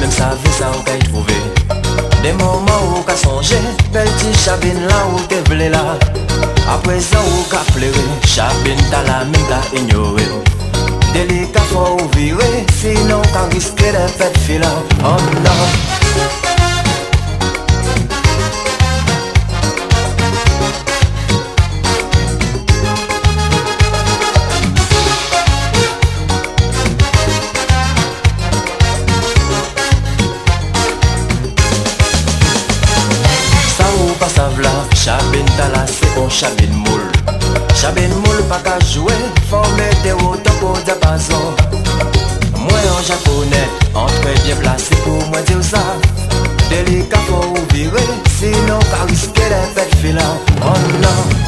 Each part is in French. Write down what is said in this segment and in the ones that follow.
même savez ça ou qu'à y trouver. Des moments où qu'à songer, petit chabine là où t'es v'lé là. À présent où qu'à pleurer, chabine t'as la même qu'à ignorer. Delika faut virer, sinon qu'à risquer de faire filer. Oh non. Chabine t'as là c'est un chabine moule. Chabine moule pas qu'à jouer, faut mettre autant pour diapason. Moi en japonais, entre bien placé pour moi dire ça. Delika faut virer, sinon qu'à risquer les fêtes filant. Oh non.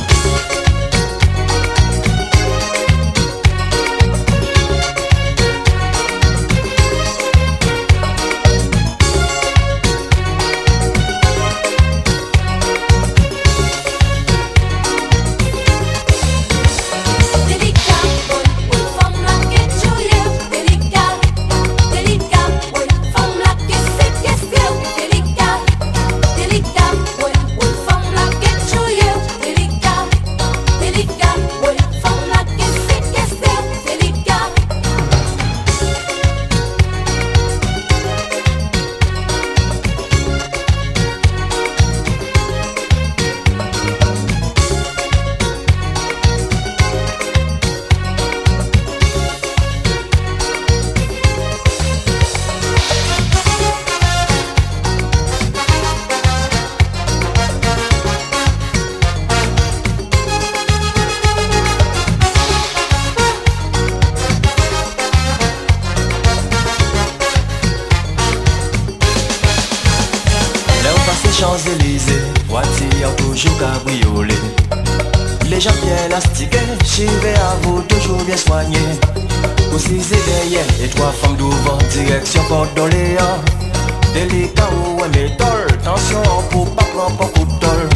Champs-Élysées, voiture toujours cabriolet. Les gens bien élastiqués, chivé à vous toujours bien soigné. Aussi c'est derrière et trois femmes devant, direction Port-d'Orléans. Delika ou un métal, tension pour pas prendre beaucoup de tol.